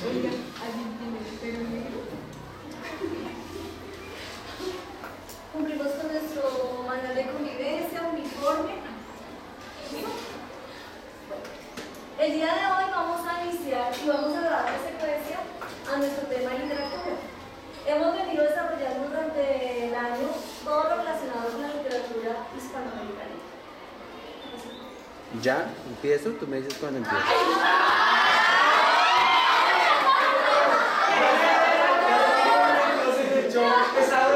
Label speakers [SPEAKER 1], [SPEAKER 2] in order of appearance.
[SPEAKER 1] Oiga, ¿alguien tiene el pelo negro?
[SPEAKER 2] Cumplimos con nuestro manual de convivencia, uniforme. Bueno, el día de hoy vamos a iniciar y vamos a dar la secuencia a nuestro tema de literatura. Hemos venido desarrollando durante el año todo lo relacionado con la literatura hispanoamericana.
[SPEAKER 3] ¿Ya? ¿Empiezo? Tú me dices cuando empiezo.
[SPEAKER 4] Esa